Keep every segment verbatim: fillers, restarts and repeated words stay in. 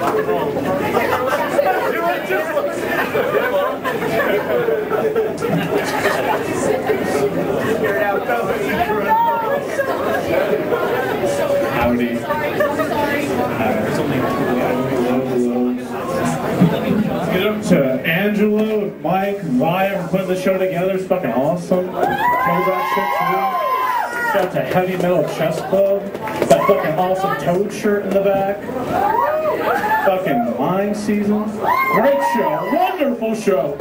Howdy. Get up to Angelo and Mike and Wyatt for putting the show together. It's fucking awesome. That shit too. Shout out to Heavy Metal Chess Club. That fucking awesome Toad shirt in the back. Fucking Mime Season. Great show. Wonderful show.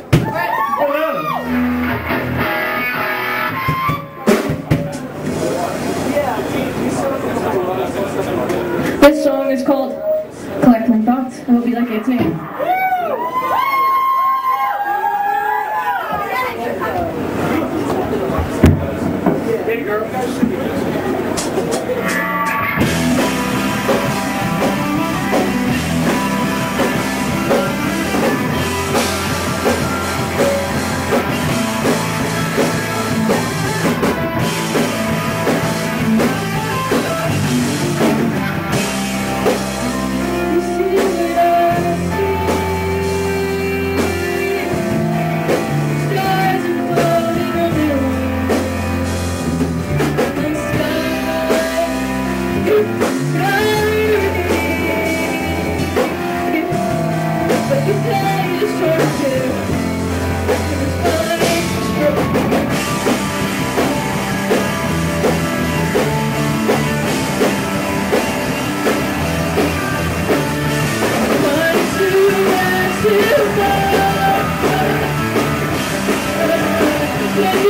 This song is called Collecting Thoughts. It will be like it's name. Hey girl.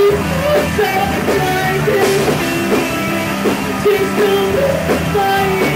Please don't fight.